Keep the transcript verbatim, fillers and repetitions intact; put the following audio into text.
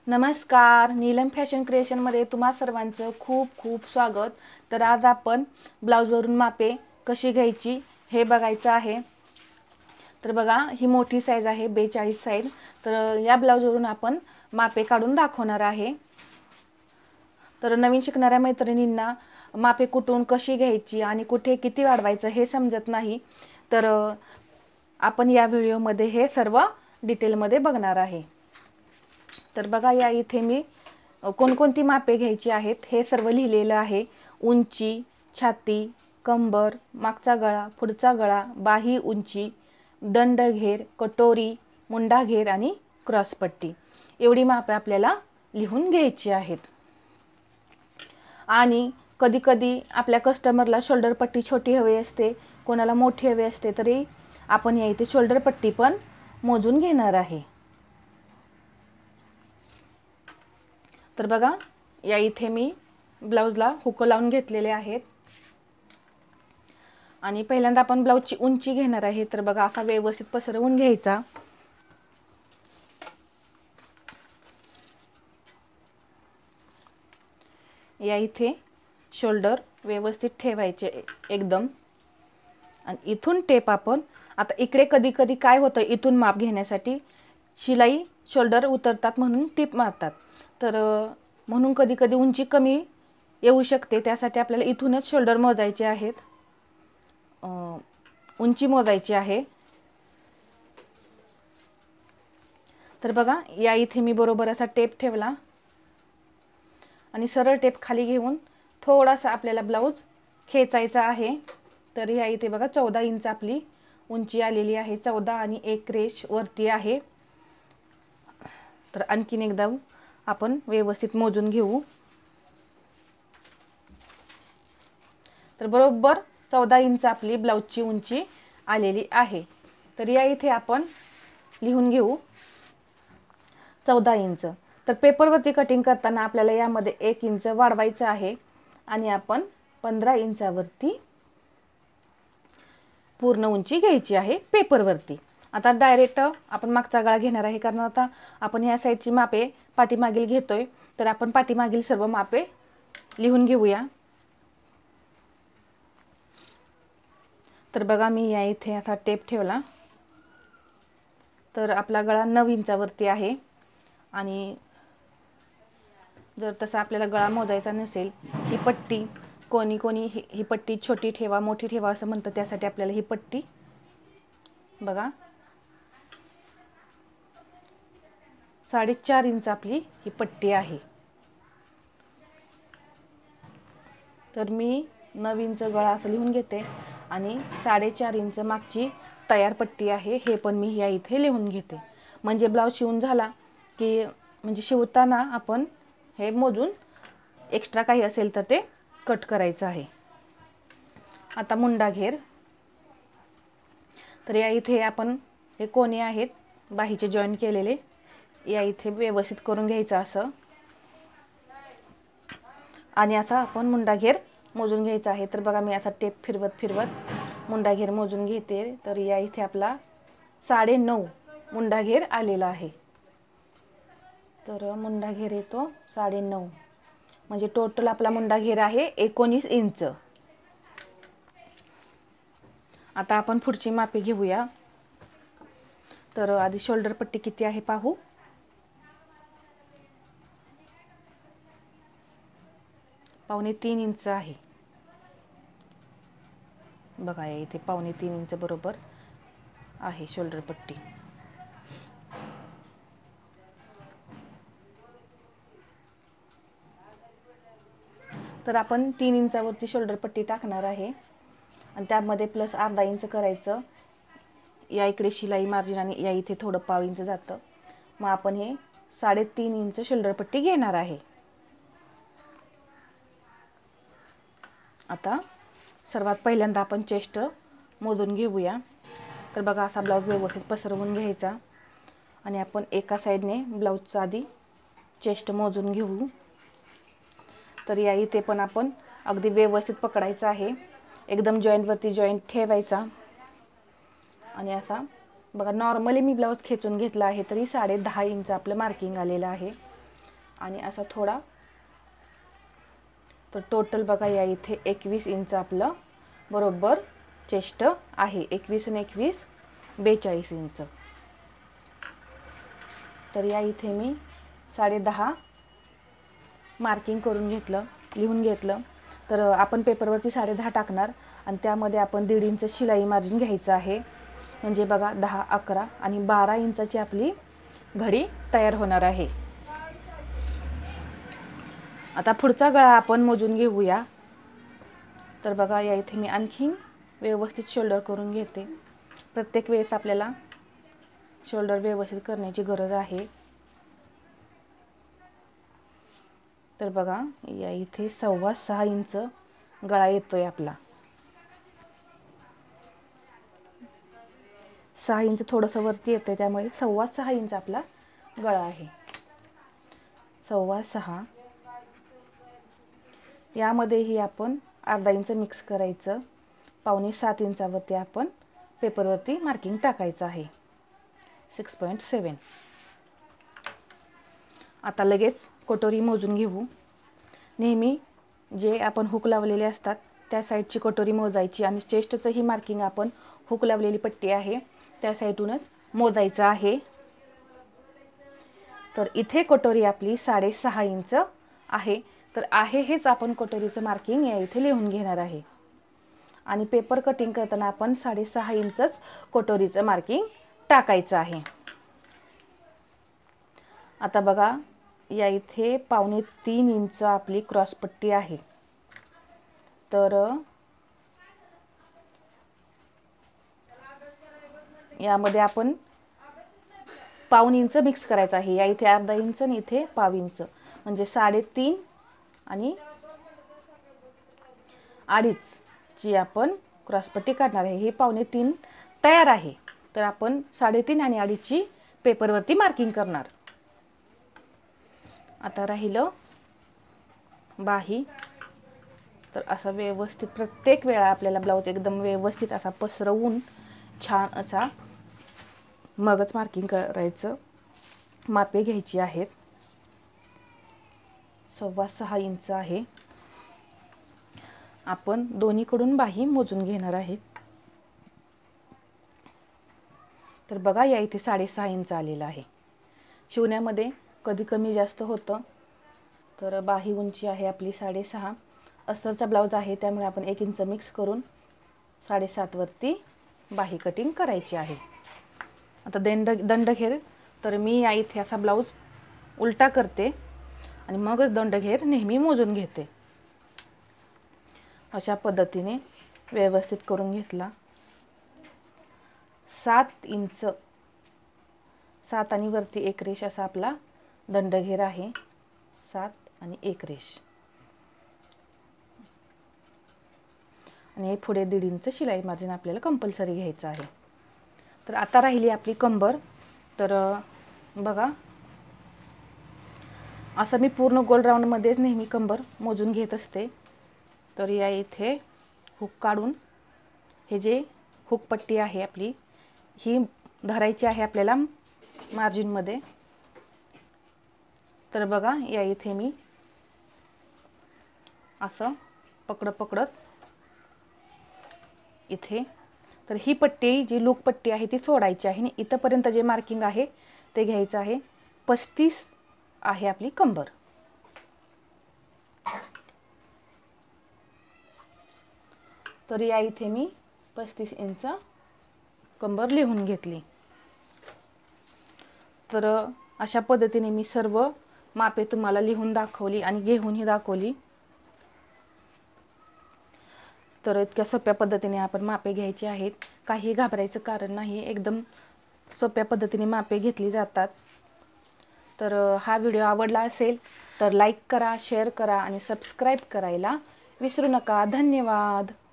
नमस्कार, नीलम फॅशन क्रिएशनमध्ये तुम्हा सर्वांचं खूप खूप स्वागत. तर आज आपण ब्लाऊजवरून मापे कशी घ्यायची हे बघायचं आहे. तर बघा, ही मोठी साईज आहे बेचाळीस साईज. तर या ब्लाऊजवरून आपण मापे काढून दाखवणार आहे. तर नवीन शिकणाऱ्या मैत्रिणींना मापे कुठून कशी घ्यायची आणि कुठे किती वाढवायचं हे समजत नाही, तर आपण या व्हिडिओमध्ये हे सर्व डिटेलमध्ये बघणार आहे. तर बघा, या इथे मी कोणकोणती मापे घ्यायची आहेत हे सर्व लिहिलेलं आहे. उंची, छाती, कंबर, मागचा गळा, पुढचा गळा, बाही उंची, दंडघेर, कटोरी, मुंडाघेर आणि क्रॉसपट्टी एवढी मापे आपल्याला लिहून घ्यायची आहेत. आणि कधी कधी आपल्या कस्टमरला शोल्डर पट्टी छोटी हवी असते, कोणाला मोठी हवी असते, तरी आपण या इथे शोल्डर पट्टी पण मोजून घेणार आहे. तर बघा, या इथे मी ब्लाऊजला हुक लावून घेतलेले आहेत. आणि पहिल्यांदा आपण ब्लाऊजची उंची घेणार आहे. तर बघा, असा व्यवस्थित पसरवून घ्यायचा. या इथे शोल्डर व्यवस्थित ठेवायचे एकदम. आणि इथून टेप आपण आता इकडे कधी कधी काय होतं, इथून माप घेण्यासाठी शिलाई शोल्डर उतरतात म्हणून टिप मारतात. तर म्हणून कधी कधी उंची कमी येऊ शकते. त्यासाठी आपल्याला इथूनच शोल्डर मोजायचे आहेत, उंची मोजायची आहे. तर बघा, या इथे मी बरोबर असा टेप ठेवला आणि सरळ टेप खाली घेऊन थोडासा आपल्याला ब्लाऊज खेचायचा आहे. तर या इथे बघा, चौदा इंच आपली उंची आलेली आहे. चौदा आणि एक रेष वरती आहे. तर आणखीन एकदा आपण व्यवस्थित मोजून घेऊ. तर बरोबर चौदा इंच आपली ब्लाऊजची उंची आलेली आहे. तर या इथे आपण लिहून घेऊ चौदा इंच. तर पेपरवरती कटिंग करताना आपल्याला यामध्ये एक इंच वाढवायचं आहे आणि आपण पंधरा इंचावरती पूर्ण उंची घ्यायची आहे पेपरवरती. आता डायरेक्ट आपण मागचा गळा घेणार आहे, कारण आता आपण या साईडची मापे पाठीमागील घेतोय. तर आपण पाठीमागील सर्व मापे लिहून घेऊया. तर बघा, मी या इथे असा टेप ठेवला. तर आपला गळा नऊ इंचावरती आहे. आणि जर तसा आपल्याला गळा मोजायचा नसेल, ही पट्टी कोणी कोणी ही ही पट्टी छोटी ठेवा मोठी ठेवा असं म्हणतं, त्यासाठी आपल्याला ही पट्टी बघा साडेचार इंच आपली ही पट्टी आहे. तर मी नऊ इंच गळा असं लिहून घेते आणि साडेचार इंच मागची तयार पट्टी आहे हे पण मी या इथे लिहून घेते. म्हणजे ब्लाऊज शिवून झाला की म्हणजे शिवताना आपण हे मोजून एक्स्ट्रा काही असेल तर ते कट करायचं आहे. आता मुंडा घेर. तर या इथे आपण हे कोणी आहेत बाहीचे जॉईन केलेले, या इथे व्यवस्थित करून घ्यायचं असं. आणि आता आपण मुंडा घेर मोजून घ्यायचा आहे. तर बघा, मी असा टेप फिरवत फिरवत मुंडा घेर मोजून घेते. तर या इथे आपला साडे नऊ मुंडा घेर आलेला आहे. तर मुंडा घेर येतो साडे नऊ, म्हणजे टोटल आपला मुंडा घेर आहे एकोणीस इंच. आता आपण पुढची मापे घेऊया. तर आधी शोल्डर पट्टी किती आहे पाहू. पावणे तीन इंच आहे. बघा, या इथे पावणे तीन इंच बरोबर आहे शोल्डर पट्टी. तर आपण तीन इंचावरती शोल्डर पट्टी टाकणार आहे आणि त्यामध्ये प्लस अर्धा इंच करायचं. या इकडे शिलाई मार्जिन आणि या इथे थोडं पाव इंच जातं. मग आपण हे साडेतीन इंच शोल्डर पट्टी घेणार आहे. आता सर्वात पहिल्यांदा आपण चेस्ट मोजून घेऊया. तर बघा, असा ब्लाऊज व्यवस्थित पसरवून घ्यायचा आणि आपण एका साईडने ब्लाऊजचा आधी चेस्ट मोजून घेऊ. तर या इथे पण आपण अगदी व्यवस्थित पकडायचं आहे, एकदम जॉईंटवरती जॉईंट ठेवायचा. आणि असा बघा, नॉर्मली मी ब्लाऊज खेचून घेतला आहे तरी साडे दहा इंच आपलं मार्किंग आलेलं आहे. आणि असा थोडा, तर टोटल बघा या इथे एकवीस इंच आपलं बरोबर चेस्ट आहे. एकवीस आणि एकवीस बेचाळीस इंच. तर या इथे मी साडे दहा मार्किंग करून घेतलं, लिहून घेतलं. तर आपण पेपरवरती साडे दहा टाकणार आणि त्यामध्ये आपण दीड इंच शिलाई मार्जिन घ्यायचं आहे. म्हणजे बघा दहा, अकरा आणि बारा इंचाची आपली घडी तयार होणार आहे. आता पुढचा गळा आपण मोजून घेऊया. तर बघा या इथे मी आणखीन व्यवस्थित शोल्डर करून घेते. प्रत्येक वेळेस आपल्याला शोल्डर व्यवस्थित करण्याची गरज आहे. तर बघा या इथे सव्वा सहा इंच गळा येतोय आपला. सहा इंच थोडंसं वरती येतंय, त्यामुळे सव्वा सहा इंच आपला गळा आहे. सव्वा सहा. यामध्येही आपण अर्धा इंच मिक्स करायचं. पावणे सात इंचावरती आपण पेपरवरती मार्किंग टाकायचं आहे. Six point seven. आता लगेच कटोरी मोजून घेऊ. नेहमी जे आपण हुक लावलेले असतात त्या साईडची कटोरी मोजायची आणि चेस्टचं ही मार्किंग आपण हुक लावलेली पट्टी आहे त्या साईडूनच मोजायचं आहे. तर इथे कटोरी आपली साडेसहा इंच आहे. तर आहे हेच आपण कटोरीचं मार्किंग या इथे लिहून घेणार आहे. आणि पेपर कटिंग करताना आपण साडेसहा इंचच कटोरीचं मार्किंग टाकायचं आहे. आता बघा या इथे पावणे तीन इंच आपली क्रॉस पट्टी आहे. तर यामध्ये आपण पाऊण इंच मिक्स करायचं आहे. या इथे अर्धा इंच आणि इथे पाव इंच म्हणजे साडेतीन आणि अडीच ची आपण क्रॉसपट्टी काढणार आहे. हे पावणे तीन तयार आहे. तर आपण साडेतीन आणि अडीचची पेपरवरती मार्किंग करणार. आता राहिलं बाही. तर असं व्यवस्थित प्रत्येक वेळा आपल्याला ब्लाऊज एकदम व्यवस्थित असा पसरवून छान असा मगच मार्किंग करायचं. मापे घ्यायची आहेत. सव्वा सहा इंच आहे. आपण दोन्हीकडून बाही मोजून घेणार आहे. तर बघा या इथे साडेसहा इंच आलेलं आहे. शिवण्यामध्ये कधी कमी जास्त होतं. तर बाही उंची आहे आपली साडेसहा. अस्तरचा ब्लाऊज आहे त्यामुळे आपण एक इंच मिक्स करून साडेसात वरती बाही कटिंग करायची आहे. आता दंड दंडघेर तर मी या इथे असा ब्लाऊज उलटा करते आणि मगच दंडघेर नेहमी मोजून घेते. अशा पद्धतीने व्यवस्थित करून घेतला. सात इंच सात आणि वरती एक रेष असा आपला दंडघेर आहे. सात आणि एक रेष आणि पुढे दीड इंच शिलाई मार्जिन आपल्याला कंपल्सरी घ्यायचं आहे. तर आता राहिली आपली कंबर. तर बघा असं मी पूर्ण गोल राऊंडमध्येच नेहमी कंबर मोजून घेत असते. तर या इथे हुक काढून हे जे हुक पट्टी आहे आपली ही धरायची आहे आपल्याला मार्जिनमध्ये. तर बघा या इथे मी असं पकडत पकडत इथे तर ही पट्टी जी लूक पट्टी आहे ती सोडायची आहे आणि इथपर्यंत जे मार्किंग आहे ते घ्यायचं आहे. पस्तीस आहे आपली कंबर. तर या इथे मी पस्तीस इंच कंबर लिहून घेतली. तर अशा पद्धतीने मी सर्व मापे तुम्हाला लिहून दाखवली आणि घेऊनही दाखवली. तर इतक्या सोप्या पद्धतीने आपण मापे घ्यायची आहेत. काही घाबरायचं कारण नाही. एकदम सोप्या पद्धतीने मापे घेतली जातात. तर हा व्हिडिओ आवडला असेल तर लाईक करा, शेअर करा आणि सबस्क्राईब करायला विसरू नका. धन्यवाद.